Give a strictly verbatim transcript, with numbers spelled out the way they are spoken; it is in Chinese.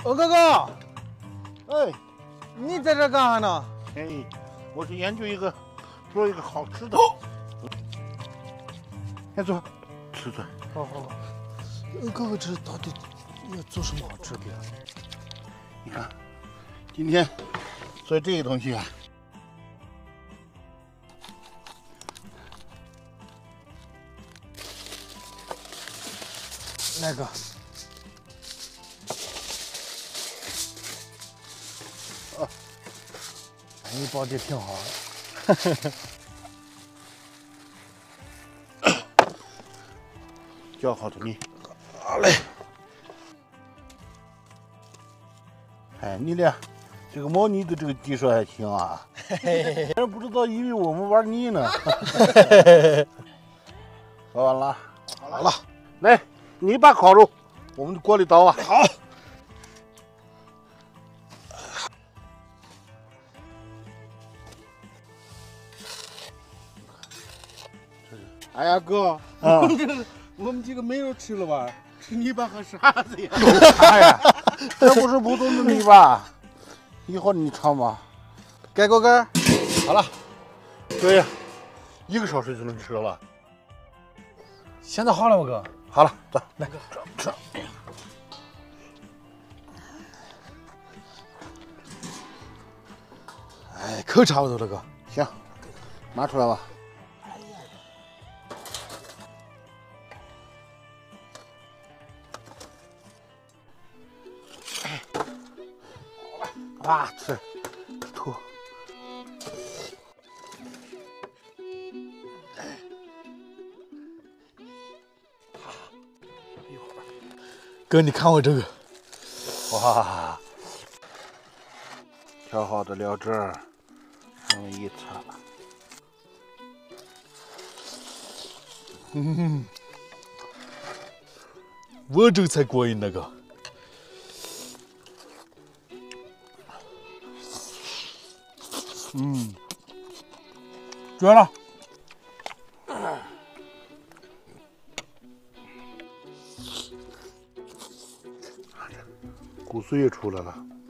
欧哥哥， 哎， 你在这干啥呢？ 哎，我是研究一个做一个好吃的。先坐，吃吃。 好好。欧哥哥，这到底要做什么好吃的呀？ 你看，今天做这个东西啊。 那个， 哦， 你包的挺好的。叫好的米。 好嘞。 哎，你俩这个磨泥的这个技术还行啊。别人不知道，以为我们玩泥呢。做完了。 好了， 来。 你把烤肉，我们锅里倒啊。 好。 哎呀哥， 啊， 我们几个没肉吃了吧？吃泥巴和啥子呀？ 哎呀，这不是普通的泥巴，一会儿你尝吧。 盖锅盖。 好了，对呀，一个小时就能吃了。 现在好了吗，哥？ 好了，走， 来哥，吃。哎，可差不多了，哥。 行，拿出来吧。啊，吃，吐。 哥，你看我这个， 哇，调好的料汁儿，这么一擦， 嗯，我这个才过瘾，那个。嗯，绝了。 骨髓也出来了。